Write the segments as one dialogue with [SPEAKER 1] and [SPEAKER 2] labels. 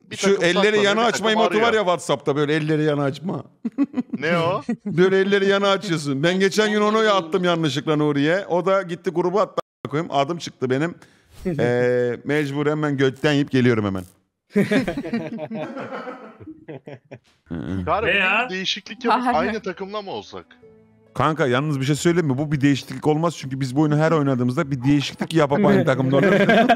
[SPEAKER 1] Şu elleri yana açma emotu var ya WhatsApp'ta, böyle elleri yana açma.
[SPEAKER 2] Ne o?
[SPEAKER 1] Böyle elleri yana açıyorsun. Ben geçen gün onu attım yanlışlıkla Nuri'ye. O da gitti grubu attı koyayım. Adım çıktı benim. Mecburen ben gökten yiyip geliyorum hemen.
[SPEAKER 2] Çağrı
[SPEAKER 3] Ne ya?
[SPEAKER 2] bir değişiklik yapıp aynı takımla mı olsak?
[SPEAKER 1] Kanka yalnız bir şey söyleyeyim mi? Bu bir değişiklik olmaz. Çünkü biz bu oyunu her oynadığımızda bir değişiklik yapıp aynı takımda oluyoruz.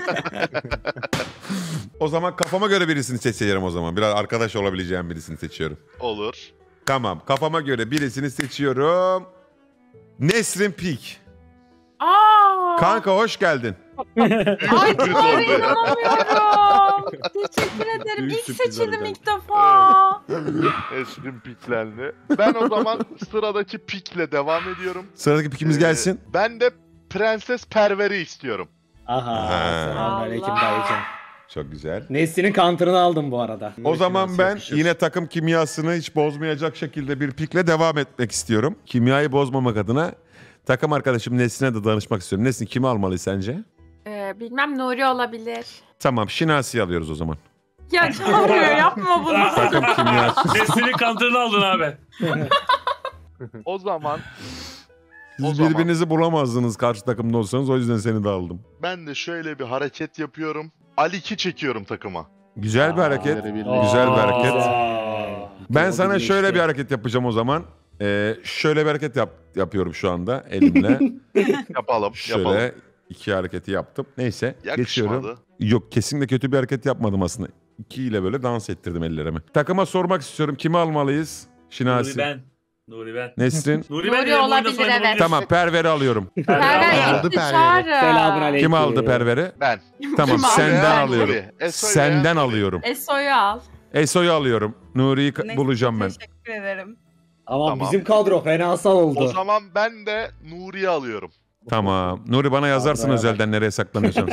[SPEAKER 1] O zaman kafama göre birisini seçerim o zaman. Biraz arkadaş olabileceğim birisini seçiyorum.
[SPEAKER 2] Olur.
[SPEAKER 1] Tamam, kafama göre birisini seçiyorum. Nesrin Peak.
[SPEAKER 4] Aa!
[SPEAKER 1] Kanka hoş geldin.
[SPEAKER 4] Ay
[SPEAKER 2] Sürpriz oldu ya.
[SPEAKER 4] inanamıyorum. Teşekkür ederim.
[SPEAKER 5] Büyük
[SPEAKER 4] İlk
[SPEAKER 5] sürpriz
[SPEAKER 4] seçildim
[SPEAKER 5] harbiden.
[SPEAKER 4] ilk defa.
[SPEAKER 2] Esrin piklendi. Ben o zaman sıradaki pikle devam ediyorum.
[SPEAKER 1] Sıradaki pikimiz gelsin.
[SPEAKER 2] Ben de Prenses Perver'i istiyorum.
[SPEAKER 5] Aha. Selamünaleyküm
[SPEAKER 4] Allah.
[SPEAKER 5] dayıcım.
[SPEAKER 1] Çok güzel.
[SPEAKER 5] Nesli'nin counter'ını aldım bu arada.
[SPEAKER 1] O zaman ben yine takım kimyasını hiç bozmayacak şekilde bir pikle devam etmek istiyorum. Kimyayı bozmamak adına takım arkadaşım Nesrin'e de danışmak istiyorum. Nesrin kimi almalı sence?
[SPEAKER 4] Bilmem Nuri olabilir.
[SPEAKER 1] Tamam, Şinasi'yi alıyoruz o zaman.
[SPEAKER 4] Ya çağırıyor yapma bunu.
[SPEAKER 1] Takım kimyası.
[SPEAKER 3] Nesli'nin counter'ını aldın abi.
[SPEAKER 2] O zaman O
[SPEAKER 1] Siz
[SPEAKER 2] zaman-
[SPEAKER 1] birbirinizi bulamazdınız karşı takımda olsanız, o yüzden seni de aldım.
[SPEAKER 2] ben de şöyle bir hareket yapıyorum. Ali2 çekiyorum takıma.
[SPEAKER 1] Güzel bir hareket.
[SPEAKER 5] Aa,
[SPEAKER 1] Güzel bir hareket.
[SPEAKER 5] güzel.
[SPEAKER 1] Ben
[SPEAKER 5] Oldu
[SPEAKER 1] sana
[SPEAKER 5] değişti.
[SPEAKER 1] şöyle bir hareket yapacağım o zaman. Şöyle bir hareket yapıyorum şu anda elimle.
[SPEAKER 2] Yapalım.
[SPEAKER 1] Şöyle iki hareketi yaptım. Neyse geçiyorum.
[SPEAKER 2] Yakışmadı.
[SPEAKER 1] Yok, kesinlikle kötü bir hareket yapmadım aslında. İki ile böyle dans ettirdim ellerimi. Takıma sormak istiyorum, kimi almalıyız? Şinasi.
[SPEAKER 3] Nuri ben.
[SPEAKER 1] Nesrin.
[SPEAKER 3] Nuri
[SPEAKER 4] Nuri
[SPEAKER 3] benim
[SPEAKER 4] olabilir,
[SPEAKER 3] oyunda sayın
[SPEAKER 4] evet.
[SPEAKER 1] Tamam, Perver'i alıyorum.
[SPEAKER 4] Perver
[SPEAKER 6] Aldı
[SPEAKER 4] gitti
[SPEAKER 6] Perver'i.
[SPEAKER 4] çağrı.
[SPEAKER 5] Selamun
[SPEAKER 1] Kim aldı Perver'i?
[SPEAKER 2] Ben.
[SPEAKER 1] Tamam,
[SPEAKER 4] Kim aldı?
[SPEAKER 1] senden
[SPEAKER 2] Nuri.
[SPEAKER 1] alıyorum.
[SPEAKER 2] Eso'yu
[SPEAKER 1] Senden
[SPEAKER 2] beğendim.
[SPEAKER 1] alıyorum.
[SPEAKER 4] Eso'yu al.
[SPEAKER 1] Eso'yu alıyorum. Nuri'yi
[SPEAKER 7] Neyse,
[SPEAKER 1] bulacağım ben.
[SPEAKER 7] Teşekkür ederim.
[SPEAKER 5] Ama
[SPEAKER 2] Tamam.
[SPEAKER 5] bizim kadro fenasal oldu.
[SPEAKER 2] O zaman ben de Nuri'yi alıyorum.
[SPEAKER 1] Tamam. Nuri, bana yazarsın
[SPEAKER 5] Abi,
[SPEAKER 1] özelden nereye saklanıyorsanız.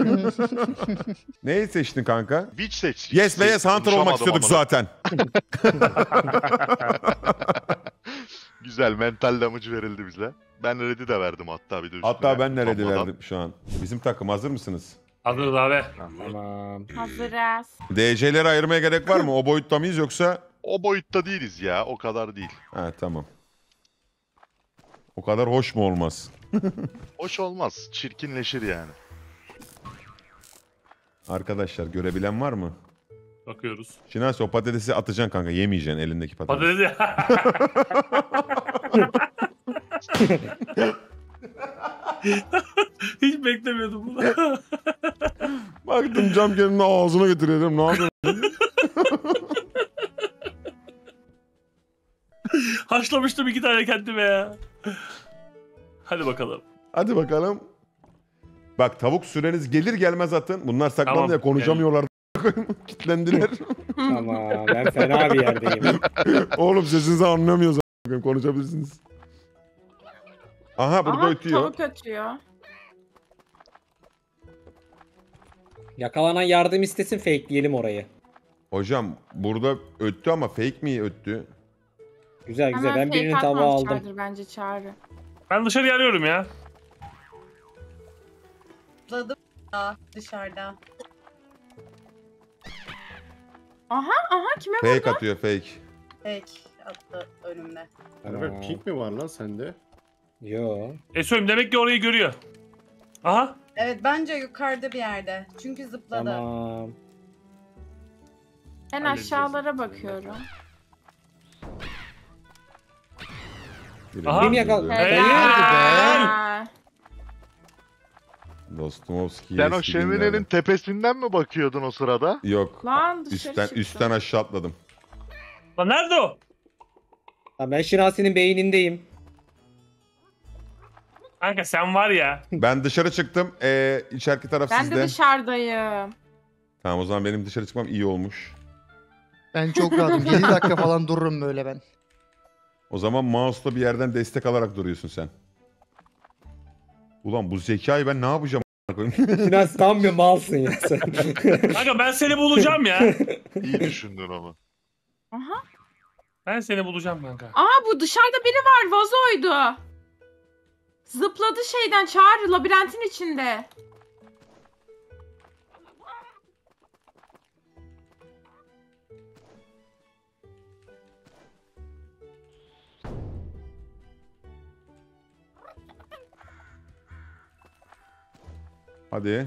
[SPEAKER 1] Neyi seçtin kanka?
[SPEAKER 2] Witch seç.
[SPEAKER 1] Yes ve yes, Hunter olmak
[SPEAKER 2] Konuşamadım
[SPEAKER 1] istiyorduk
[SPEAKER 2] amına.
[SPEAKER 1] zaten.
[SPEAKER 2] Güzel mental damage verildi bize. Ben ready de verdim hatta bir de üstüne.
[SPEAKER 1] Hatta ben nerede
[SPEAKER 2] Sonradan.
[SPEAKER 1] verdim şu an. Bizim takım hazır mısınız?
[SPEAKER 3] Hazırız abi.
[SPEAKER 5] Tamam.
[SPEAKER 4] Hazırız.
[SPEAKER 1] DC'leri ayırmaya gerek var mı? O boyutta mıyız yoksa?
[SPEAKER 2] O boyutta değiliz ya. O kadar değil.
[SPEAKER 1] Ha, tamam. O kadar hoş mu olmaz?
[SPEAKER 2] Hoş olmaz. Çirkinleşir yani.
[SPEAKER 1] Arkadaşlar, görebilen var mı?
[SPEAKER 3] Bakıyoruz.
[SPEAKER 1] Şinasi, o patatesi atacaksın kanka. Yemeyeceksin elindeki patatesi.
[SPEAKER 3] Hiç beklemiyordum bunu.
[SPEAKER 1] Baktım cam kendini ağzına getiriyorum. Ne yapıyorsun?
[SPEAKER 3] Haşlamıştım 2 tane kendime ya. Hadi bakalım.
[SPEAKER 1] Hadi bakalım. Bak, tavuk süreniz gelir gelmez atın. Bunlar saklandı
[SPEAKER 3] Tamam,
[SPEAKER 1] ya, konuşamıyorlar. Kitlendiler.
[SPEAKER 5] Tamam. Ben fena bir yerdeyim.
[SPEAKER 1] Oğlum, sesinizi anlamıyoruz. Konuşabilirsiniz. Aha, burada
[SPEAKER 4] Aha,
[SPEAKER 1] ötüyor.
[SPEAKER 4] tavuk ötüyor.
[SPEAKER 5] Yakalanan yardım istesin, fakeleyelim orayı.
[SPEAKER 1] Hocam, burada öttü ama fake mi öttü?
[SPEAKER 5] Güzel güzel.
[SPEAKER 4] Hemen
[SPEAKER 5] Ben birinin
[SPEAKER 4] fake
[SPEAKER 5] tavuğu aldım.
[SPEAKER 4] atmamışlardır bence çağrı.
[SPEAKER 3] Ben dışarı arıyorum ya.
[SPEAKER 7] Zıpladım ya dışarıda.
[SPEAKER 4] Aha kime
[SPEAKER 1] Fake
[SPEAKER 4] vurdu?
[SPEAKER 1] atıyor, fake.
[SPEAKER 7] Peki attı önümde.
[SPEAKER 6] Perver pink mi var lan sende?
[SPEAKER 5] Yo.
[SPEAKER 3] Esoyum demek ki orayı görüyor. Aha.
[SPEAKER 7] Evet bence yukarıda bir yerde. Çünkü zıpladı.
[SPEAKER 5] Tamam.
[SPEAKER 4] Ben aşağılara bakıyorum.
[SPEAKER 3] Aha.
[SPEAKER 5] Kim yakaladı?
[SPEAKER 4] Helal.
[SPEAKER 1] Dostomovski.
[SPEAKER 2] Sen o şöminenin tepesinden mi bakıyordun o sırada?
[SPEAKER 1] Yok.
[SPEAKER 4] Lan dışarı
[SPEAKER 1] Üstten,
[SPEAKER 4] çıktı.
[SPEAKER 1] üstten aşağı atladım.
[SPEAKER 3] Lan nerede o?
[SPEAKER 5] Tamam, ben Şinasi'nin beynindeyim.
[SPEAKER 3] Kanka sen var ya.
[SPEAKER 1] Ben dışarı çıktım. İçeriki taraf
[SPEAKER 4] Ben
[SPEAKER 1] sizde.
[SPEAKER 4] de dışarıdayım.
[SPEAKER 1] Tamam, o zaman benim dışarı çıkmam iyi olmuş.
[SPEAKER 6] Ben çok rahatım. 7 dakika falan dururum böyle ben.
[SPEAKER 1] O zaman mouse'la bir yerden destek alarak duruyorsun sen. Ulan bu zekayı ben ne yapacağım?
[SPEAKER 5] Şinasi tam bir malsın ya sen.
[SPEAKER 3] Kanka ben seni bulacağım ya.
[SPEAKER 2] İyi düşündün onu.
[SPEAKER 4] Aha.
[SPEAKER 3] Ben seni bulacağım kanka.
[SPEAKER 4] Aa, bu dışarıda biri var. Vazoydu. Zıpladı şeyden çağrı, labirentin içinde.
[SPEAKER 1] Hadi.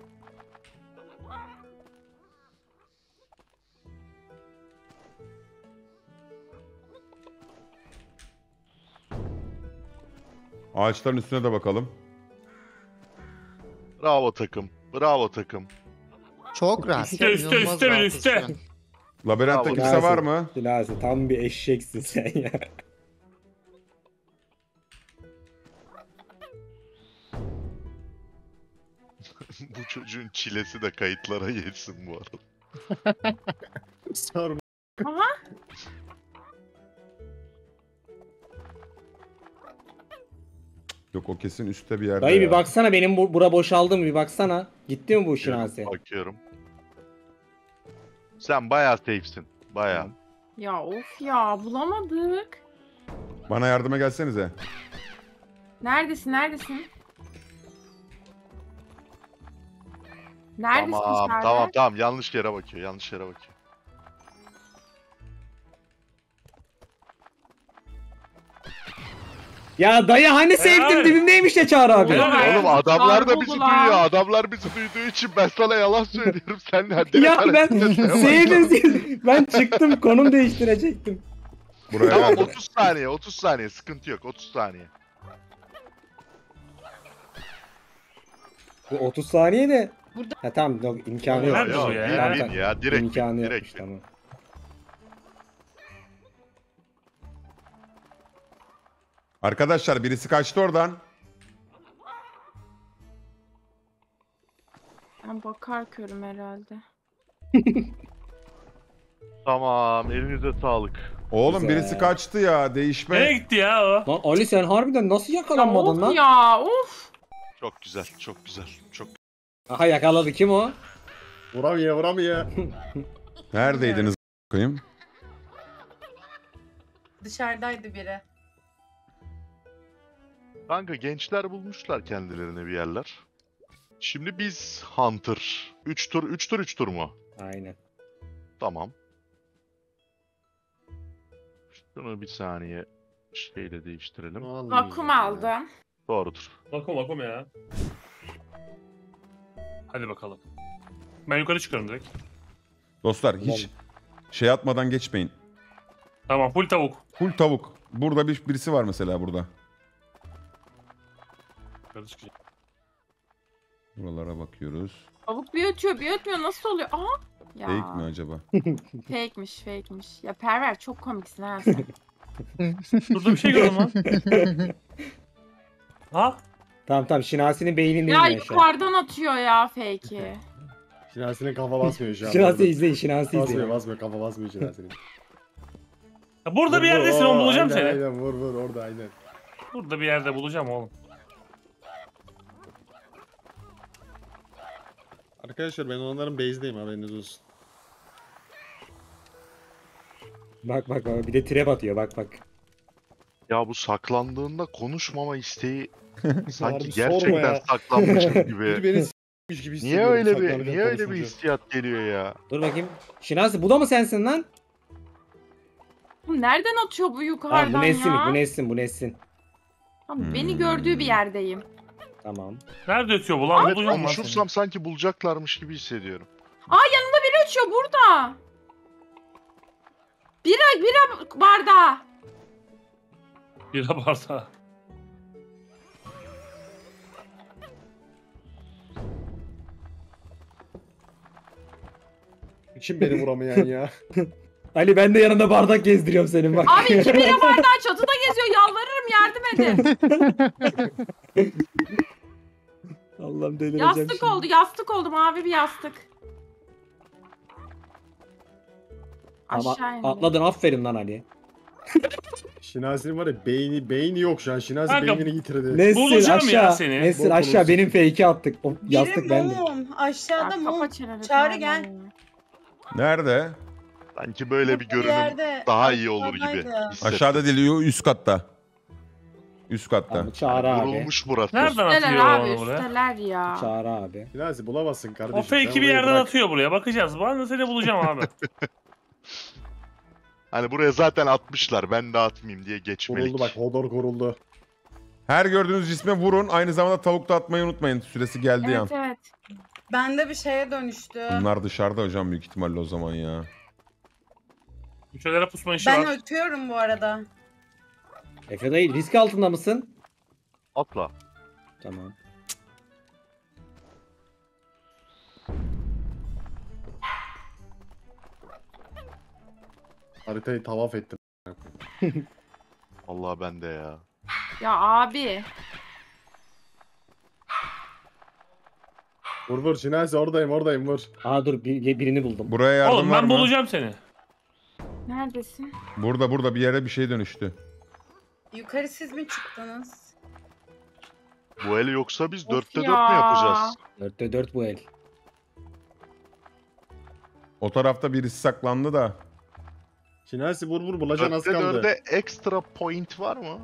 [SPEAKER 1] Ağaçların üstüne de bakalım.
[SPEAKER 2] Bravo takım. Bravo takım.
[SPEAKER 6] Çok rahat.
[SPEAKER 3] Üste, üste,
[SPEAKER 6] İnanılmaz
[SPEAKER 3] üste,
[SPEAKER 6] rahatız
[SPEAKER 3] üste.
[SPEAKER 6] şu an.
[SPEAKER 1] Labirentte
[SPEAKER 2] Bravo.
[SPEAKER 1] kimse var mı?
[SPEAKER 5] Şinasi tam bir eşeksin sen ya.
[SPEAKER 2] Bu çocuğun çilesi de kayıtlara geçsin bu arada.
[SPEAKER 6] Sorma.
[SPEAKER 4] Ama
[SPEAKER 1] Yok o kesin üstte bir yerde.
[SPEAKER 5] Dayı bir
[SPEAKER 1] ya.
[SPEAKER 5] baksana benim bura boşaldı mı bir baksana. Gitti mi bu Şinasi?
[SPEAKER 2] Bakıyorum. Sen bayağı safe'sin. Bayağı.
[SPEAKER 4] ya of ya bulamadık.
[SPEAKER 1] Bana yardıma gelsenize.
[SPEAKER 4] Neredesin? Neredesin? Neredesin
[SPEAKER 2] Tamam,
[SPEAKER 4] Serdar?
[SPEAKER 2] tamam, tamam. Yanlış yere bakıyor. Yanlış yere bakıyor.
[SPEAKER 5] Ya dayı hani sevdim dibimdeymiş ya Çağrı abi.
[SPEAKER 4] Ya.
[SPEAKER 2] Oğlum adamlar da
[SPEAKER 4] Çağrı
[SPEAKER 2] bizi
[SPEAKER 4] buldular.
[SPEAKER 2] duyuyor. Adamlar bizi duyduğu için ben sana yalan söylüyorum. Sen de
[SPEAKER 5] Ya ben sevdim. Ben çıktım konum değiştirecektim.
[SPEAKER 1] Buraya
[SPEAKER 2] Tamam
[SPEAKER 1] yardım.
[SPEAKER 2] 30 saniye, 30 saniye. Sıkıntı yok. 30 saniye.
[SPEAKER 5] Bu 30 saniye de.
[SPEAKER 7] Burada-
[SPEAKER 5] Ha tamam yok imkanı yok.
[SPEAKER 3] Nerede bu ya?
[SPEAKER 2] Bin,
[SPEAKER 5] Zaten
[SPEAKER 2] bin ya. Direkt
[SPEAKER 5] imkanı
[SPEAKER 2] bin,
[SPEAKER 5] yokmuş
[SPEAKER 2] direkt bin.
[SPEAKER 5] tamam.
[SPEAKER 1] Arkadaşlar birisi kaçtı oradan.
[SPEAKER 4] Ben bakar körüm herhalde.
[SPEAKER 2] Tamam, elinize sağlık.
[SPEAKER 1] Oğlum
[SPEAKER 5] Güzel.
[SPEAKER 1] birisi kaçtı ya. Değişme.
[SPEAKER 3] Nereye gitti ya o?
[SPEAKER 5] Lan Ali sen harbiden nasıl
[SPEAKER 4] Ya
[SPEAKER 5] yakalanmadın
[SPEAKER 4] of
[SPEAKER 5] lan?
[SPEAKER 4] ya of.
[SPEAKER 2] Çok güzel, çok güzel. Çok
[SPEAKER 5] Aha yakaladı kim o?
[SPEAKER 6] Vuramıyor vuramıyor.
[SPEAKER 1] Neredeydiniz koyayım?
[SPEAKER 7] Dışarıdaydı biri.
[SPEAKER 2] Kanka gençler bulmuşlar kendilerine bir yerler. Şimdi biz Hunter. 3 tur mu?
[SPEAKER 5] Aynen.
[SPEAKER 2] Tamam. Şunu bir saniye şeyle değiştirelim.
[SPEAKER 4] Vakum aldım.
[SPEAKER 2] Doğrudur.
[SPEAKER 3] Vakum ya. Hadi bakalım. Ben yukarı çıkıyorum direkt.
[SPEAKER 1] Dostlar hiç şey atmadan geçmeyin.
[SPEAKER 3] Tamam full tavuk.
[SPEAKER 1] Full tavuk. Burada birisi var mesela burada.
[SPEAKER 3] Yukarı çıkacağım.
[SPEAKER 1] Buralara bakıyoruz.
[SPEAKER 4] Tavuk bir ötüyor bir ötmüyor nasıl oluyor? Aha. Ya.
[SPEAKER 1] Fake mi acaba?
[SPEAKER 4] Fake'miş. Ya Perver çok komiksin ha sen.
[SPEAKER 3] Burada bir şey gördüm lan. Ha?
[SPEAKER 5] Tamam Şinasi'nin beynindeyim
[SPEAKER 4] ya
[SPEAKER 5] ben şu an.
[SPEAKER 4] yukarıdan atıyor ya fake'i.
[SPEAKER 6] Şinasi'nin kafa basmıyor şu an.
[SPEAKER 5] Şinasi izleyin Şinasi
[SPEAKER 6] Basmıyor
[SPEAKER 5] izleyin.
[SPEAKER 6] basmıyor kafa basmıyor Şinasi'nin.
[SPEAKER 3] Ya burada bir yerdesin oğlum bulacağım
[SPEAKER 6] aynen,
[SPEAKER 3] seni.
[SPEAKER 6] Aynen vur orada aynen.
[SPEAKER 3] Burada bir yerde bulacağım oğlum.
[SPEAKER 6] Arkadaşlar ben onların base'deyim haberiniz olsun.
[SPEAKER 5] Bak bir de trap atıyor bak.
[SPEAKER 2] Ya bu saklandığında konuşmama isteği sanki
[SPEAKER 6] Harbi sorma
[SPEAKER 2] gerçekten
[SPEAKER 6] ya.
[SPEAKER 2] saklanmışım
[SPEAKER 6] Biri
[SPEAKER 2] gibi.
[SPEAKER 6] beni s**miş gibi
[SPEAKER 2] Niye
[SPEAKER 6] hissediyorum.
[SPEAKER 2] öyle bir
[SPEAKER 6] saklanırken
[SPEAKER 2] niye öyle bir
[SPEAKER 6] konuşunca.
[SPEAKER 2] hissiyat geliyor ya?
[SPEAKER 5] Dur bakayım. Şinasi bu da mı sensin lan?
[SPEAKER 4] Bu nereden atıyor bu yukarıdan
[SPEAKER 5] Tamam bu
[SPEAKER 4] ya?
[SPEAKER 5] Nesin.
[SPEAKER 4] Tamam, beni gördüğü bir yerdeyim.
[SPEAKER 5] Tamam.
[SPEAKER 3] Nerede ötüyor bu lan?
[SPEAKER 2] Evet
[SPEAKER 3] Bulacağım lan seni.
[SPEAKER 2] konuşursam sanki bulacaklarmış gibi hissediyorum.
[SPEAKER 4] Biri ötüyor burada. Bira bardağı.
[SPEAKER 3] Bir abarta.
[SPEAKER 6] Kim beni vuramayan ya?
[SPEAKER 5] Ali ben de yanında bardak gezdiriyorum senin bak.
[SPEAKER 4] Abi 2 bira bardağı çatıda geziyor. Yalvarırım yardım edin.
[SPEAKER 5] Allah'ım delireceğim
[SPEAKER 4] Yastık oldu mavi bir yastık.
[SPEAKER 5] Ama
[SPEAKER 4] Aşağı indi.
[SPEAKER 5] atladın aferin lan Ali.
[SPEAKER 6] Şinasi'nin var ya beyni yok şu an. Şinasi
[SPEAKER 3] Kanka,
[SPEAKER 6] beynini yitirdi.
[SPEAKER 5] Nesin
[SPEAKER 3] Bulacağım ya
[SPEAKER 5] aşağı.
[SPEAKER 3] seni.
[SPEAKER 5] Nesin
[SPEAKER 6] Bol
[SPEAKER 5] aşağı
[SPEAKER 6] bulursun.
[SPEAKER 5] benim fake'i attık. O
[SPEAKER 7] Biri
[SPEAKER 5] yastık bende.
[SPEAKER 7] mum. Aşağıda
[SPEAKER 4] Ya,
[SPEAKER 7] mum.
[SPEAKER 4] kapa çeneni,
[SPEAKER 7] Çağrı
[SPEAKER 4] tamam
[SPEAKER 7] gel.
[SPEAKER 4] ya.
[SPEAKER 1] Nerede?
[SPEAKER 2] Sanki böyle bir
[SPEAKER 7] Burada
[SPEAKER 2] görünüm
[SPEAKER 7] yerde
[SPEAKER 2] daha iyi olur gibi
[SPEAKER 7] aşağıdaydı.
[SPEAKER 2] hissettim.
[SPEAKER 1] Aşağıda değil üst katta. Üst katta.
[SPEAKER 5] Tamam, Çağrı abi.
[SPEAKER 2] Vurulmuş burası.
[SPEAKER 3] Nereden
[SPEAKER 4] Üsteler
[SPEAKER 3] atıyor
[SPEAKER 4] abi
[SPEAKER 3] onu buraya?
[SPEAKER 4] üsteler ya.
[SPEAKER 5] Çağrı abi.
[SPEAKER 6] Şinasi bulamazsın kardeşim.
[SPEAKER 3] O fake'i
[SPEAKER 6] sen
[SPEAKER 3] bir
[SPEAKER 6] orayı
[SPEAKER 3] yerden
[SPEAKER 6] bırak.
[SPEAKER 3] atıyor buraya. Bakacağız. Ben de seni bulacağım abi.
[SPEAKER 2] Hani buraya zaten atmışlar ben de atmayayım diye geçmelik.
[SPEAKER 6] Koruldu bak Hodor koruldu.
[SPEAKER 1] Her gördüğünüz cisme vurun. Aynı zamanda tavuk da atmayı unutmayın. Süresi geldiği an.
[SPEAKER 4] Evet evet.
[SPEAKER 7] Ben de bir şeye dönüştü.
[SPEAKER 1] Bunlar dışarıda hocam büyük ihtimalle o zaman ya.
[SPEAKER 3] Köşelere pusma işi
[SPEAKER 7] Ben
[SPEAKER 3] var.
[SPEAKER 7] ötüyorum bu arada.
[SPEAKER 5] Efe dayı risk altında mısın?
[SPEAKER 2] Atla.
[SPEAKER 5] Tamam.
[SPEAKER 8] Haritayı tavaf ettim.
[SPEAKER 2] Allah bende ya.
[SPEAKER 4] Ya abi.
[SPEAKER 8] Vur vur Şinasi oradayım vur.
[SPEAKER 5] Aa dur birini buldum.
[SPEAKER 1] Buraya yardım
[SPEAKER 3] Oğlum
[SPEAKER 1] var
[SPEAKER 3] ben
[SPEAKER 1] mı?
[SPEAKER 3] bulacağım seni.
[SPEAKER 4] Neredesin?
[SPEAKER 1] Burada bir yere bir şey dönüştü.
[SPEAKER 7] Yukarı siz mi çıktınız?
[SPEAKER 2] Bu el yoksa biz
[SPEAKER 4] Of
[SPEAKER 2] 4'te 4
[SPEAKER 4] ya.
[SPEAKER 2] mü yapacağız?
[SPEAKER 5] 4'te 4 bu el.
[SPEAKER 1] O tarafta birisi saklandı da.
[SPEAKER 8] Şinasi vur bulacaksın az
[SPEAKER 2] 4'te
[SPEAKER 8] kaldı.
[SPEAKER 2] 4'e ekstra point var mı?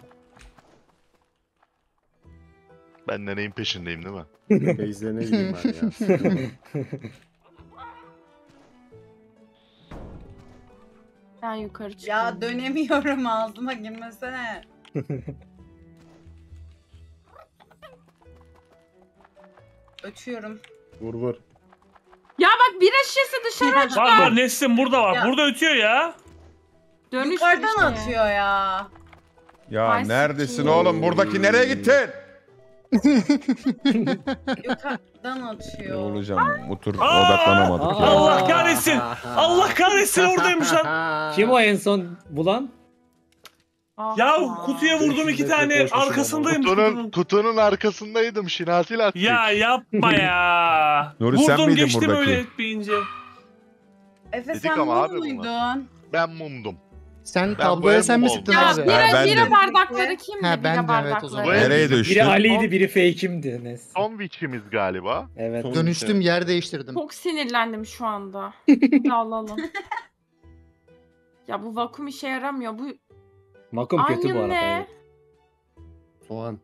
[SPEAKER 2] Ben de neyin peşindeyim değil mi?
[SPEAKER 8] Base'lerine gideyim ben ya.
[SPEAKER 4] Ben yukarı çıktım.
[SPEAKER 7] Ya dönemiyorum ağzıma girmesene. Ötüyorum.
[SPEAKER 8] Vur.
[SPEAKER 4] Ya bak bira şişesi dışarı açtı.
[SPEAKER 3] Var Nesrin burada var.
[SPEAKER 7] Ya.
[SPEAKER 3] Burada ötüyor ya.
[SPEAKER 4] Dönüştü
[SPEAKER 7] Yukarıdan
[SPEAKER 4] işte.
[SPEAKER 7] atıyor ya.
[SPEAKER 1] Ya
[SPEAKER 4] Ay,
[SPEAKER 1] neredesin
[SPEAKER 4] sikeyim.
[SPEAKER 1] oğlum? Buradaki nereye gittin?
[SPEAKER 7] Yukarıdan
[SPEAKER 1] Ne
[SPEAKER 7] atıyor.
[SPEAKER 1] olacağım? Otur
[SPEAKER 3] Aa!
[SPEAKER 1] odaklanamadık ya.
[SPEAKER 3] Allah kahretsin. Allah kahretsin oradaymış lan.
[SPEAKER 5] Kim o en son bulan?
[SPEAKER 4] Ah
[SPEAKER 3] Ya
[SPEAKER 4] ya.
[SPEAKER 3] kutuya vurdum 2 tane.
[SPEAKER 8] Koşmuşum
[SPEAKER 3] Arkasındayım
[SPEAKER 2] Kutunun,
[SPEAKER 3] kutunun.
[SPEAKER 2] kutunun arkasındaydım. Şinasi'yle attık.
[SPEAKER 3] Ya yapma ya.
[SPEAKER 1] Nuri, sen
[SPEAKER 3] Vurdum
[SPEAKER 1] miydin
[SPEAKER 3] geçtim
[SPEAKER 1] buradaki?
[SPEAKER 3] öyle etmeyince.
[SPEAKER 7] Efe
[SPEAKER 2] Dedik
[SPEAKER 7] sen
[SPEAKER 2] ama
[SPEAKER 7] bu
[SPEAKER 2] abi
[SPEAKER 7] muydun?
[SPEAKER 2] Ben mumdum.
[SPEAKER 6] Sen
[SPEAKER 2] Ben
[SPEAKER 6] tabloya
[SPEAKER 2] bu
[SPEAKER 6] sen mi
[SPEAKER 2] el
[SPEAKER 6] sıktın
[SPEAKER 2] mum
[SPEAKER 4] Ya
[SPEAKER 6] abi?
[SPEAKER 1] Ben
[SPEAKER 4] bira
[SPEAKER 1] bendim.
[SPEAKER 4] bardakları kimdi?
[SPEAKER 6] Ha, bendim,
[SPEAKER 4] bira
[SPEAKER 6] evet, o
[SPEAKER 4] bardakları.
[SPEAKER 6] zaman.
[SPEAKER 1] Nereye düştün?
[SPEAKER 5] Biri Ali'ydi biri Fake'imdi. Nes.
[SPEAKER 2] Son witch'imiz galiba.
[SPEAKER 5] Evet.
[SPEAKER 8] Son-
[SPEAKER 6] Dönüştüm yer değiştirdim.
[SPEAKER 4] Çok sinirlendim şu anda. Bir alalım. Ya bu vakum işe yaramıyor. Bu
[SPEAKER 5] Makum kötü bu
[SPEAKER 4] Onion
[SPEAKER 5] arada.
[SPEAKER 4] ne?
[SPEAKER 5] Evet.
[SPEAKER 8] Soğan.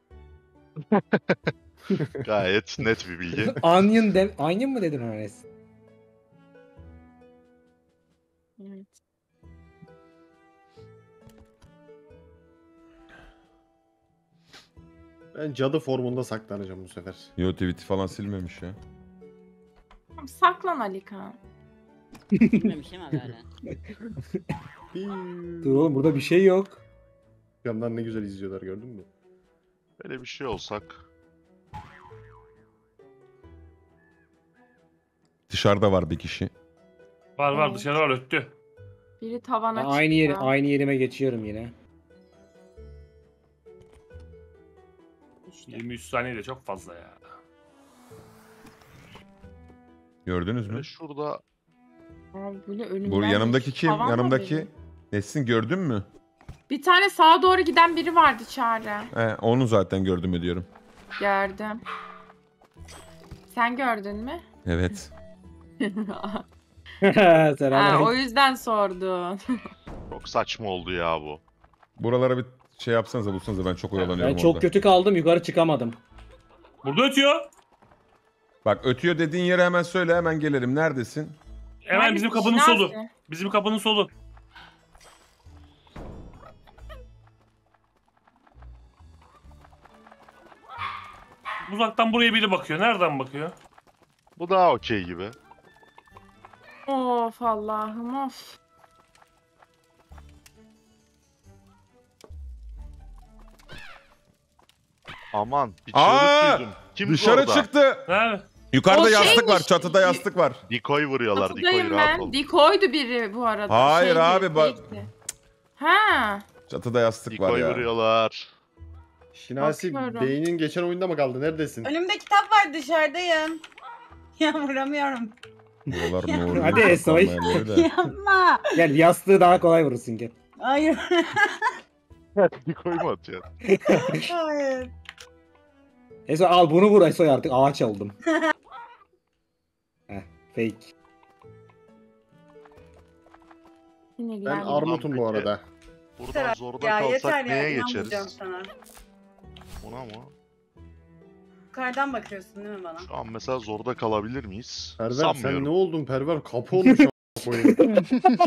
[SPEAKER 2] Gayet net bir bilgi.
[SPEAKER 5] Onion mı dedin ona Nes?
[SPEAKER 4] Evet.
[SPEAKER 8] Ben cadı formunda saklanacağım bu sefer.
[SPEAKER 1] Yo, tweet'i falan silmemiş ya.
[SPEAKER 4] Tamam, saklan Alikan.
[SPEAKER 9] Bilmemişim abi hala.
[SPEAKER 5] Dur oğlum burada bir şey yok.
[SPEAKER 8] Yandan ne güzel izliyorlar gördün mü?
[SPEAKER 2] Böyle bir şey olsak.
[SPEAKER 1] Dışarıda var bir kişi.
[SPEAKER 3] Var
[SPEAKER 4] Evet.
[SPEAKER 3] dışarı var öttü.
[SPEAKER 4] Biri tavana çıktı.
[SPEAKER 5] Aynı yerime geçiyorum yine.
[SPEAKER 3] 23 saniye de çok fazla ya.
[SPEAKER 1] Gördünüz mü?
[SPEAKER 2] Böyle şurada
[SPEAKER 4] Abi böyle önümden
[SPEAKER 1] Bu yanımdaki kim?
[SPEAKER 4] tavan mı
[SPEAKER 1] Yanımdaki
[SPEAKER 4] benim?
[SPEAKER 1] Nesin, gördün mü?
[SPEAKER 4] Bir tane sağa doğru giden biri vardı Çağrı.
[SPEAKER 1] He, onu zaten gördüm mü diyorum.
[SPEAKER 4] Gördüm. Sen gördün mü?
[SPEAKER 1] Evet.
[SPEAKER 5] Sen
[SPEAKER 4] Ha,
[SPEAKER 5] hala-
[SPEAKER 4] o yüzden sordun.
[SPEAKER 2] çok saçma oldu ya bu.
[SPEAKER 1] Buralara bir şey yapsanıza, bulsanıza, ben çok oyalanıyorum
[SPEAKER 5] Ben çok
[SPEAKER 1] orada.
[SPEAKER 5] kötü kaldım yukarı çıkamadım.
[SPEAKER 3] Burada ötüyor.
[SPEAKER 1] Bak, ötüyor dediğin yere hemen söyle, hemen gelirim. Neredesin?
[SPEAKER 3] Hemen bizim kapının
[SPEAKER 4] Şinasi.
[SPEAKER 3] solu. Bizim kapının solu. Uzaktan buraya biri bakıyor. Nereden bakıyor?
[SPEAKER 2] Bu daha okey gibi.
[SPEAKER 4] Of Allah'ım of.
[SPEAKER 2] Aman bir
[SPEAKER 1] Aa!
[SPEAKER 2] çığlık duydum. Kim
[SPEAKER 1] Dışarı
[SPEAKER 2] orada?
[SPEAKER 1] çıktı.
[SPEAKER 3] Nerede?
[SPEAKER 1] Yukarıda
[SPEAKER 4] O
[SPEAKER 1] yastık
[SPEAKER 4] şeymiş.
[SPEAKER 1] var, çatıda yastık var.
[SPEAKER 2] Dikoy vuruyorlar. Dikoy
[SPEAKER 4] Kapıdayım
[SPEAKER 2] rahat
[SPEAKER 4] ben.
[SPEAKER 2] ol.
[SPEAKER 4] Dikoydu biri bu arada.
[SPEAKER 1] Hayır
[SPEAKER 4] Şeydi,
[SPEAKER 1] abi, bak-
[SPEAKER 4] fake'ti. Ha.
[SPEAKER 1] Çatıda yastık var
[SPEAKER 2] Dikoy
[SPEAKER 1] ya.
[SPEAKER 2] vuruyorlar.
[SPEAKER 8] Şinasi
[SPEAKER 4] Bakıyorum.
[SPEAKER 8] beynin geçen oyunda mı kaldı? Neredesin?
[SPEAKER 7] Önümde kitap var dışarıdayım. Ya vuramıyorum.
[SPEAKER 1] Buralar ne oluyor?
[SPEAKER 5] Hadi Esoy.
[SPEAKER 7] Yapma.
[SPEAKER 5] Gel yastığı daha kolay vurursun gel.
[SPEAKER 7] Hayır.
[SPEAKER 2] Dikoy mu atıyorsun?
[SPEAKER 7] Hayır.
[SPEAKER 5] Esoy al bunu vur Esoy artık ağaç oldum. Heh fake.
[SPEAKER 8] Ben
[SPEAKER 4] Sinirlendim.
[SPEAKER 8] armutum bu
[SPEAKER 2] Peki.
[SPEAKER 8] arada.
[SPEAKER 2] Buradan zorda
[SPEAKER 7] Ya
[SPEAKER 2] kalsak
[SPEAKER 7] yeter ya.
[SPEAKER 2] neye
[SPEAKER 7] İnanmayacağım
[SPEAKER 2] geçeriz?
[SPEAKER 7] sana.
[SPEAKER 2] Ona mı?
[SPEAKER 7] Yukarıdan bakıyorsun değil mi bana?
[SPEAKER 2] Şu an mesela zorda kalabilir miyiz?
[SPEAKER 8] Perver
[SPEAKER 2] Sanmıyorum.
[SPEAKER 8] sen ne oldun Perver? Kapı olmuş a**a koyayım.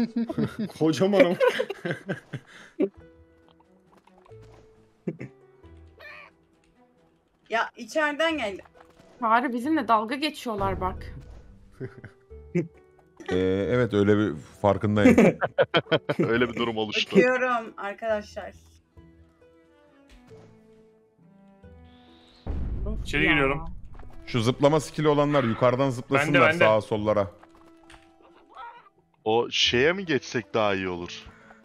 [SPEAKER 8] Kocamanım.
[SPEAKER 7] Ya içeriden geldi.
[SPEAKER 4] Çağrı bizimle dalga geçiyorlar bak.
[SPEAKER 1] Evet öyle bir farkındayım.
[SPEAKER 2] Öyle bir durum oluştu.
[SPEAKER 7] Bakıyorum arkadaşlar.
[SPEAKER 4] Of
[SPEAKER 3] İçeri
[SPEAKER 4] ya.
[SPEAKER 3] giriyorum.
[SPEAKER 1] Şu zıplama skill'i olanlar yukarıdan zıplasınlar
[SPEAKER 3] Bende.
[SPEAKER 1] sağa sollara.
[SPEAKER 2] O şeye mi geçsek daha iyi olur?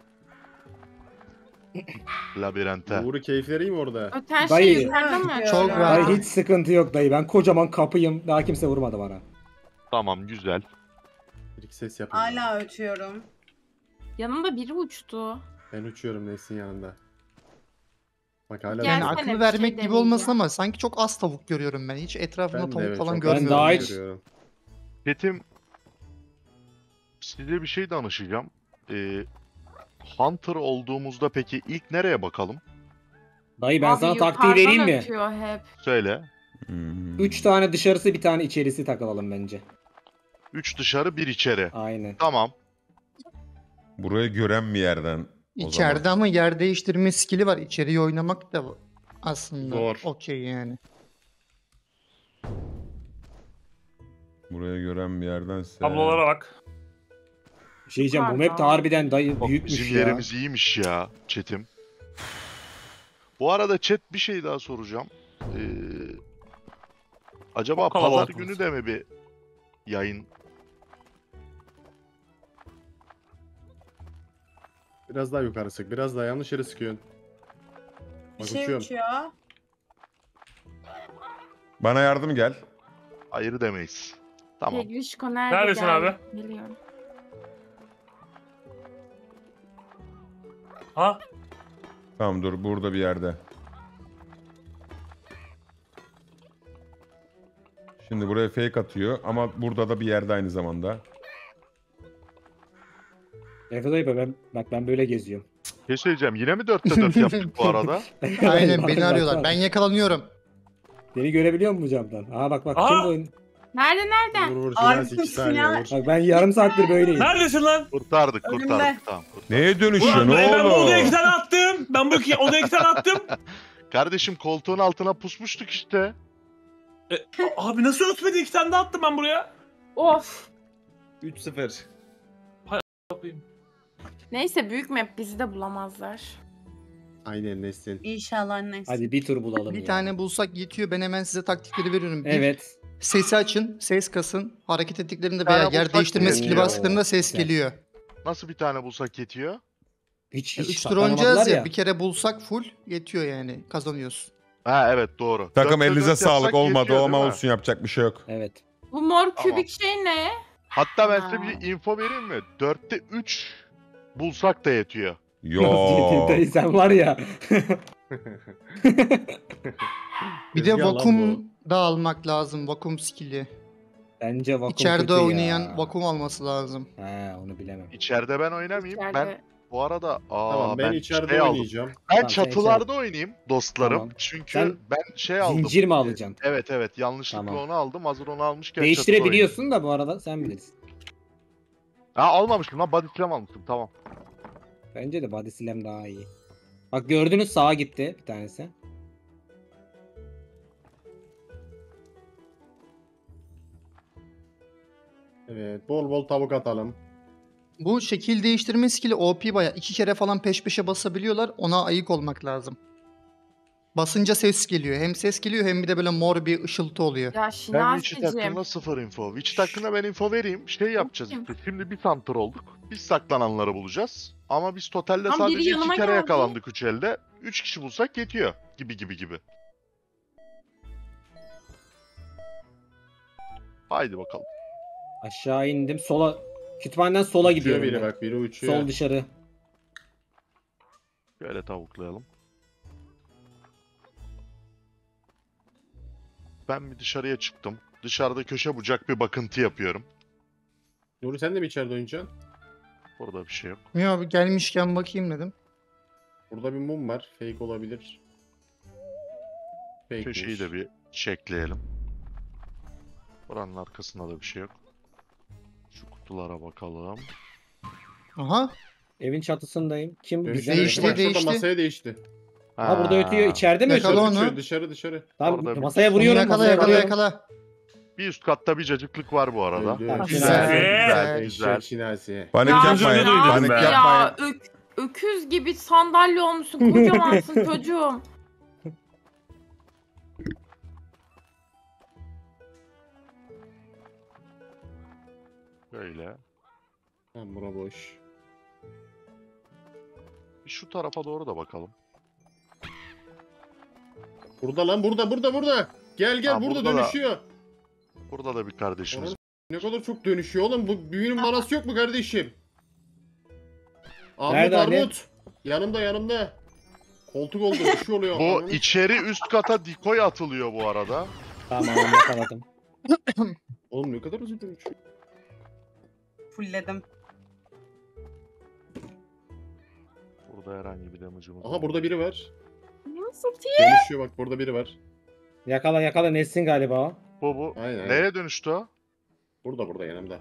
[SPEAKER 2] Labirente.
[SPEAKER 8] Uğur'u keyifleri iyi mi orada?
[SPEAKER 4] Öten
[SPEAKER 5] Dayı.
[SPEAKER 4] şey yukarıda mı?
[SPEAKER 7] Çok
[SPEAKER 4] Ya?
[SPEAKER 7] rahat.
[SPEAKER 5] Dayı hiç sıkıntı yok dayı. Ben kocaman kapıyım. Daha kimse vurmadı bana.
[SPEAKER 2] Tamam güzel.
[SPEAKER 8] Bir iki ses yapayım.
[SPEAKER 7] Hala ötüyorum.
[SPEAKER 4] Yanımda biri uçtu.
[SPEAKER 8] Ben uçuyorum Nesin yanında. Bak hala
[SPEAKER 4] Gel.
[SPEAKER 6] Yani
[SPEAKER 4] Gelsene,
[SPEAKER 6] akıl
[SPEAKER 4] bir şey
[SPEAKER 6] vermek gibi
[SPEAKER 4] deneyeceğim.
[SPEAKER 6] olmasın ama sanki çok az tavuk görüyorum ben. Hiç etrafımda
[SPEAKER 8] ben de
[SPEAKER 6] tavuk
[SPEAKER 8] evet,
[SPEAKER 6] falan
[SPEAKER 8] çok
[SPEAKER 6] görmüyorum.
[SPEAKER 5] daha
[SPEAKER 8] az
[SPEAKER 5] hiç-
[SPEAKER 8] görüyorum.
[SPEAKER 2] Petim, size bir şey danışacağım. Hunter olduğumuzda peki ilk nereye bakalım?
[SPEAKER 5] Dayı ben
[SPEAKER 4] Abi
[SPEAKER 5] sana taktiği
[SPEAKER 4] yukarıdan
[SPEAKER 5] vereyim mi?
[SPEAKER 4] ötüyor hep.
[SPEAKER 2] Söyle.
[SPEAKER 5] 3 tane dışarısı bir tane içerisi takılalım bence.
[SPEAKER 2] 3 dışarı 1 içeri.
[SPEAKER 5] Aynen.
[SPEAKER 2] Tamam.
[SPEAKER 1] Burayı gören bir yerden o
[SPEAKER 6] İçeride
[SPEAKER 1] zaman.
[SPEAKER 6] ama yer değiştirme skill'i var. İçeriye oynamak da aslında
[SPEAKER 8] Zor.
[SPEAKER 6] okey yani.
[SPEAKER 1] Burayı gören bir yerdense.
[SPEAKER 3] Tablolara bak.
[SPEAKER 5] Bir şey diyeceğim bu map de
[SPEAKER 4] Yukarıda.
[SPEAKER 5] harbiden dayı
[SPEAKER 2] Bak,
[SPEAKER 5] büyükmüş
[SPEAKER 2] bizim
[SPEAKER 5] ya.
[SPEAKER 2] yerimiz iyiymiş ya chatim. Bu arada chat bir şey daha soracağım. Acaba
[SPEAKER 3] Çok
[SPEAKER 2] pazar
[SPEAKER 3] kalabalık
[SPEAKER 2] günü
[SPEAKER 3] burası.
[SPEAKER 2] de mi bir yayın?
[SPEAKER 8] Biraz daha yukarı sık. Biraz daha yanlış yere sıkıyorsun.
[SPEAKER 7] Bir
[SPEAKER 8] Bak
[SPEAKER 7] şey
[SPEAKER 8] uçuyorum.
[SPEAKER 7] uçuyor.
[SPEAKER 1] Bana yardım gel.
[SPEAKER 2] Hayır demeyiz. Tamam.
[SPEAKER 4] Pegrişko nerede?
[SPEAKER 3] Neredesin
[SPEAKER 4] Gel.
[SPEAKER 3] abi?
[SPEAKER 4] Geliyorum.
[SPEAKER 3] Ha?
[SPEAKER 1] Tamam dur burada bir yerde. Şimdi buraya fake atıyor ama burada da bir yerde aynı zamanda.
[SPEAKER 5] Efe dayı ben böyle geziyorum.
[SPEAKER 2] Bir şey söyleyeceğim. Yine mi 4'te 4 yaptık bu arada?
[SPEAKER 6] Aynen beni
[SPEAKER 5] Bak,
[SPEAKER 6] arıyorlar.
[SPEAKER 5] bak.
[SPEAKER 6] Ben yakalanıyorum.
[SPEAKER 5] Beni görebiliyor musun bu camdan? Aha bak
[SPEAKER 3] Aa!
[SPEAKER 5] kim bu oyun?
[SPEAKER 4] Nerede?
[SPEAKER 8] Vur vur
[SPEAKER 7] Arif
[SPEAKER 8] Şinasi 2 saniye
[SPEAKER 7] Sinan.
[SPEAKER 8] vur.
[SPEAKER 5] Bak ben yarım saattir böyleyim.
[SPEAKER 3] Neredesin lan?
[SPEAKER 2] Kurtardık
[SPEAKER 7] Önümde.
[SPEAKER 2] kurtardık. Tamam. kurtardık.
[SPEAKER 1] Neye dönüşüyor
[SPEAKER 3] Ulan
[SPEAKER 1] ne
[SPEAKER 3] ben bu odaya 2
[SPEAKER 1] oğlum?
[SPEAKER 3] tane attım. Ben bu odaya 2 tane attım.
[SPEAKER 2] Kardeşim koltuğun altına pusmuştuk işte.
[SPEAKER 3] Abi nasıl ötmedi? 2 tane daha attım ben buraya.
[SPEAKER 4] Of.
[SPEAKER 8] 3-0.
[SPEAKER 3] Bakayım.
[SPEAKER 4] Neyse büyük map bizi de bulamazlar.
[SPEAKER 8] Aynen Nesin.
[SPEAKER 7] İnşallah neyse.
[SPEAKER 5] Hadi bir tur bulalım
[SPEAKER 6] Bir
[SPEAKER 5] ya.
[SPEAKER 6] tane bulsak yetiyor. Ben hemen size taktikleri veriyorum. Bir,
[SPEAKER 5] Evet.
[SPEAKER 6] sesi açın, ses kasın. Hareket ettiklerinde
[SPEAKER 2] tane
[SPEAKER 6] veya yer
[SPEAKER 2] bulsak
[SPEAKER 6] değiştirme
[SPEAKER 2] yetiyor.
[SPEAKER 6] skill'i bastıklarında ses
[SPEAKER 5] Güzel.
[SPEAKER 6] geliyor.
[SPEAKER 2] Nasıl bir tane bulsak yetiyor?
[SPEAKER 5] Hiç
[SPEAKER 6] 3 tur
[SPEAKER 5] saklamadılar
[SPEAKER 6] oynayacağız ya. Bir kere bulsak full yetiyor yani. Kazanıyoruz.
[SPEAKER 2] Ha evet doğru.
[SPEAKER 1] Takım
[SPEAKER 2] 4'te
[SPEAKER 1] elinize
[SPEAKER 2] 4
[SPEAKER 1] sağlık
[SPEAKER 2] yapsak
[SPEAKER 1] olmadı
[SPEAKER 2] yetiyor,
[SPEAKER 1] ama
[SPEAKER 2] değil mi?
[SPEAKER 1] olsun yapacak bir şey yok.
[SPEAKER 5] Evet.
[SPEAKER 4] Bu mor
[SPEAKER 2] Tamam.
[SPEAKER 4] kübik şey ne?
[SPEAKER 2] Hatta ben size
[SPEAKER 4] Ha.
[SPEAKER 2] bir info vereyim mi? 4'te 3 bulsak da yetiyor.
[SPEAKER 1] Yo.
[SPEAKER 5] Dayı sen var ya.
[SPEAKER 6] Bir de
[SPEAKER 8] Rüzgar lan
[SPEAKER 6] vakum da almak lazım. Vakum skill'i.
[SPEAKER 5] Bence vakum
[SPEAKER 6] İçeride
[SPEAKER 5] kötü ya.
[SPEAKER 6] oynayan vakum alması lazım.
[SPEAKER 5] He onu bilemem.
[SPEAKER 2] İçeride ben oynamayayım.
[SPEAKER 4] İçeride-
[SPEAKER 2] Ben bu arada
[SPEAKER 8] Tamam ben içeride
[SPEAKER 2] şey aldım.
[SPEAKER 8] oynayacağım.
[SPEAKER 2] Ben
[SPEAKER 5] Tamam, sen
[SPEAKER 2] çatılarda oynayayım dostlarım.
[SPEAKER 5] Tamam.
[SPEAKER 2] Çünkü
[SPEAKER 5] Sen
[SPEAKER 2] ben şey aldım.
[SPEAKER 5] Zincir mi alacaksın?
[SPEAKER 2] Evet evet yanlışlıkla
[SPEAKER 5] Tamam.
[SPEAKER 2] onu aldım. Hazır onu almışken çatıda
[SPEAKER 5] Değiştirebiliyorsun da bu arada sen bilirsin.
[SPEAKER 2] oynayayım. Ha almamıştım lan body slam almıştım tamam.
[SPEAKER 5] Bence de body slam daha iyi. Bak gördünüz sağa gitti bir tanesi.
[SPEAKER 8] Evet bol bol tavuk atalım.
[SPEAKER 6] Bu şekil değiştirme skill'i OP baya. 2 kere falan peş peşe basabiliyorlar. Ona ayık olmak lazım. Basınca ses geliyor. Hem ses geliyor hem bir de böyle mor bir ışıltı oluyor.
[SPEAKER 4] Ya
[SPEAKER 2] Ben Witcher
[SPEAKER 4] Şinasi'cim.
[SPEAKER 2] hakkında sıfır info. Witcher hakkında ben info vereyim. Şey yapacağız
[SPEAKER 4] Bakayım.
[SPEAKER 2] işte. Şimdi bir Hunter olduk. Biz saklananları bulacağız. Ama biz totalde
[SPEAKER 4] Lan biri
[SPEAKER 2] sadece 2
[SPEAKER 4] yanıma
[SPEAKER 2] kere
[SPEAKER 4] geldi.
[SPEAKER 2] yakalandık 3 elde. 3 kişi bulsak yetiyor. Gibi. Haydi bakalım.
[SPEAKER 5] Aşağı indim sola. Kütüphaneden sola
[SPEAKER 8] Uçuyor
[SPEAKER 5] gidiyorum.
[SPEAKER 8] biri
[SPEAKER 5] ben.
[SPEAKER 8] bak biri uçuyor.
[SPEAKER 5] Sol dışarı.
[SPEAKER 2] Şöyle tavuklayalım. Ben bir dışarıya çıktım. Dışarıda köşe bucak bir bakıntı yapıyorum.
[SPEAKER 8] Nuri sen de mi içeride oynayacaksın?
[SPEAKER 2] Burada bir şey yok.
[SPEAKER 6] Ya bir gelmişken bakayım dedim.
[SPEAKER 8] Burada bir mum var. Fake olabilir. Fake'miş.
[SPEAKER 2] Köşeyi de bir çekleyelim. Buranın arkasında da bir şey yok. Şu kutulara bakalım.
[SPEAKER 6] Aha.
[SPEAKER 5] Evin çatısındayım. Kim
[SPEAKER 8] Dönüşü
[SPEAKER 5] güzel
[SPEAKER 6] Değişti,
[SPEAKER 8] bak, şurada
[SPEAKER 6] değişti.
[SPEAKER 8] masaya değişti.
[SPEAKER 5] Ha burada ötüyor. İçeride mi
[SPEAKER 6] Yakala
[SPEAKER 5] ötüyor?
[SPEAKER 6] onu.
[SPEAKER 8] Dışarı.
[SPEAKER 5] Tamam
[SPEAKER 2] Orada bir-
[SPEAKER 5] masaya
[SPEAKER 6] Onu
[SPEAKER 5] vuruyorum.
[SPEAKER 6] yakala
[SPEAKER 5] masaya
[SPEAKER 6] yakala
[SPEAKER 5] vuruyorum.
[SPEAKER 6] yakala.
[SPEAKER 2] Bir üst katta bir cacıklık var bu arada.
[SPEAKER 5] Tamam,
[SPEAKER 6] Güzel.
[SPEAKER 2] Güzel,
[SPEAKER 8] Güzel.
[SPEAKER 2] güzel.
[SPEAKER 8] Şinasi.
[SPEAKER 1] Panik
[SPEAKER 4] Ya
[SPEAKER 1] yapmayın.
[SPEAKER 3] duydum
[SPEAKER 1] Panik
[SPEAKER 3] ben.
[SPEAKER 1] yapmayın.
[SPEAKER 4] Öküz gibi sandalye olmuşsun. Kocamansın çocuğum.
[SPEAKER 2] Böyle.
[SPEAKER 8] Tamam bura boş.
[SPEAKER 2] Bir şu tarafa doğru da bakalım.
[SPEAKER 8] Burada lan burada. Gel
[SPEAKER 2] Ha,
[SPEAKER 8] burada
[SPEAKER 2] burada da-
[SPEAKER 8] dönüşüyor.
[SPEAKER 2] Burada da bir kardeşimiz.
[SPEAKER 8] Onun ne kadar çok dönüşüyor oğlum. Bu büyünün manası yok mu kardeşim? Armut
[SPEAKER 5] Nerede Ali?
[SPEAKER 8] armut. Yanımda. Koltuk oldu. Bir şey oluyor.
[SPEAKER 2] Bu
[SPEAKER 8] Ananı-
[SPEAKER 2] içeri üst kata dikoy atılıyor bu arada.
[SPEAKER 5] Tamam yakaladım.
[SPEAKER 8] Oğlum ne kadar hızlı dönüşüyor.
[SPEAKER 7] Fullledim.
[SPEAKER 2] Burada herhangi bir damage'ımız
[SPEAKER 8] Aha burada biri var.
[SPEAKER 4] Nasıl
[SPEAKER 8] Dönüşüyor bak burada biri var.
[SPEAKER 5] Yakala Nesin galiba o.
[SPEAKER 2] Bu.
[SPEAKER 8] Aynen.
[SPEAKER 2] Nereye dönüştü o?
[SPEAKER 8] Burada yanımda.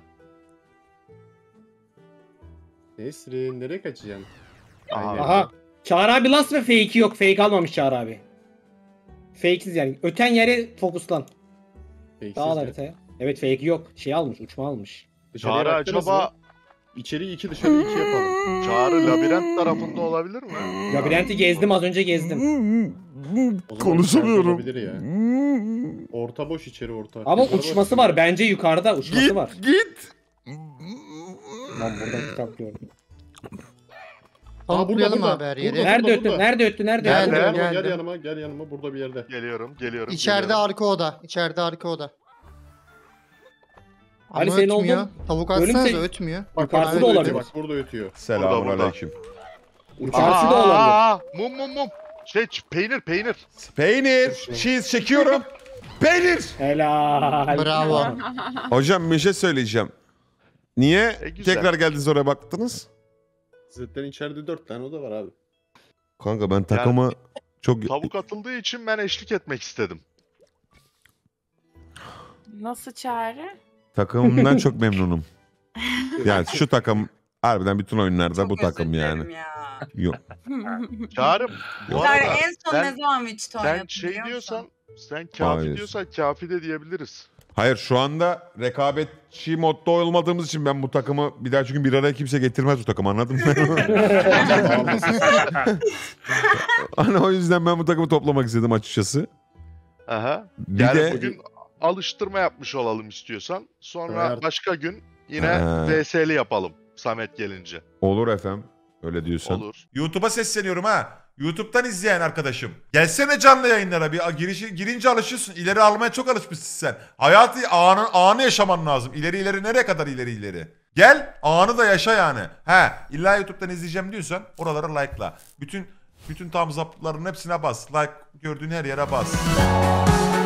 [SPEAKER 8] Nesrin nereye kaçacaksın? Aynen.
[SPEAKER 5] Aha. Çağrı abi last ve fake'i yok. Fake almamış Çağrı abi. Fake'siz yani. Öten yere fokuslan.
[SPEAKER 8] Fake'siz
[SPEAKER 5] Dağıl
[SPEAKER 8] mi?
[SPEAKER 5] haritaya. Evet fake'i yok. Şey almış. Uçma almış.
[SPEAKER 8] Dışarıya
[SPEAKER 2] Çağrı
[SPEAKER 8] baktınız
[SPEAKER 2] acaba
[SPEAKER 8] mı? İçeri 2 dışarı 2 yapalım.
[SPEAKER 2] Çağrı labirent tarafında olabilir mi?
[SPEAKER 5] Labirenti gezdim az önce gezdim.
[SPEAKER 8] O zaman
[SPEAKER 1] Konuşamıyorum.
[SPEAKER 8] içeride olabilir ya. Orta boş içeri orta.
[SPEAKER 5] Ama
[SPEAKER 8] Yukarı
[SPEAKER 5] uçması
[SPEAKER 8] bak.
[SPEAKER 5] var. Bence yukarıda uçması var.
[SPEAKER 1] Git.
[SPEAKER 5] Lan buradan kitap gördüm.
[SPEAKER 6] Tavuklayalım
[SPEAKER 8] burada.
[SPEAKER 6] abi her yeri.
[SPEAKER 8] Burada.
[SPEAKER 5] Nerede öttü? Nerede öttü? Nerede
[SPEAKER 6] Geldi,
[SPEAKER 5] öttü?
[SPEAKER 8] Gel
[SPEAKER 6] geldi.
[SPEAKER 8] yanıma gel yanıma burada bir yerde.
[SPEAKER 2] Geliyorum.
[SPEAKER 6] İçeride
[SPEAKER 2] geliyorum.
[SPEAKER 6] arka oda. İçeride arka oda.
[SPEAKER 5] Ali
[SPEAKER 6] Ama
[SPEAKER 5] senin
[SPEAKER 6] ötmüyor.
[SPEAKER 5] olduğun
[SPEAKER 6] Tavuk
[SPEAKER 5] bölüm
[SPEAKER 6] atsanız
[SPEAKER 5] senin-
[SPEAKER 6] ötmüyor.
[SPEAKER 8] Bak
[SPEAKER 5] Yukarısı
[SPEAKER 8] burada
[SPEAKER 5] da
[SPEAKER 8] ötüyor,
[SPEAKER 5] olabilir.
[SPEAKER 8] Bak burada ötüyor.
[SPEAKER 1] Selamun
[SPEAKER 2] Burada.
[SPEAKER 1] aleyküm.
[SPEAKER 5] Uçarsı da olabilir.
[SPEAKER 2] Mum. Peynir.
[SPEAKER 1] Peynir. Cheese çekiyorum. Peynir.
[SPEAKER 5] Helal.
[SPEAKER 6] Bravo.
[SPEAKER 1] Hocam bir şey söyleyeceğim. Niye
[SPEAKER 2] Güzel.
[SPEAKER 1] tekrar geldiniz oraya baktınız?
[SPEAKER 8] Zaten içeride 4 tane oda var abi.
[SPEAKER 1] Kanka ben takımı çok...
[SPEAKER 2] Tavuk atıldığı için ben eşlik etmek istedim.
[SPEAKER 4] Nasıl Çağrı?
[SPEAKER 1] Takımımdan çok memnunum. Yani şu takım harbiden bütün oyunlarda bu
[SPEAKER 7] Çok özür
[SPEAKER 1] takım
[SPEAKER 7] dilerim
[SPEAKER 1] yani.
[SPEAKER 7] ya.
[SPEAKER 1] Yok.
[SPEAKER 2] Çağrım. Bu
[SPEAKER 7] Çağrı
[SPEAKER 2] arada
[SPEAKER 7] en son
[SPEAKER 2] sen-
[SPEAKER 7] ne zaman Witch
[SPEAKER 2] sen
[SPEAKER 7] oynadın
[SPEAKER 2] şey
[SPEAKER 7] biliyor
[SPEAKER 2] diyorsan,
[SPEAKER 7] musun?
[SPEAKER 2] sen kafi
[SPEAKER 1] Hayır.
[SPEAKER 2] diyorsan kafi de diyebiliriz.
[SPEAKER 1] Hayır şu anda rekabetçi modda olmadığımız için ben bu takımı bir daha çünkü bir araya kimse getirmez bu takımı anladın mı? Hani o yüzden ben bu takımı toplamak istedim açıkçası.
[SPEAKER 2] Aha.
[SPEAKER 1] Bir
[SPEAKER 2] Yani
[SPEAKER 1] de
[SPEAKER 2] bugün alıştırma yapmış olalım istiyorsan. Sonra
[SPEAKER 8] Evet.
[SPEAKER 2] başka gün yine
[SPEAKER 1] Ha.
[SPEAKER 2] VS'li yapalım Samet gelince.
[SPEAKER 1] olur efendim öyle diyorsan.
[SPEAKER 2] Olur.
[SPEAKER 10] YouTube'a sesleniyorum ha. YouTube'dan izleyen arkadaşım. Gelsene canlı yayınlara bir girince alışıyorsun. İleri almaya çok alışmışsın sen. Hayatı anı yaşaman lazım. İleri nereye kadar ileri. Gel anı da yaşa yani. İlla YouTube'dan izleyeceğim diyorsan oralara like'la. Bütün thumbs up'ların hepsine bas. Like gördüğün her yere bas.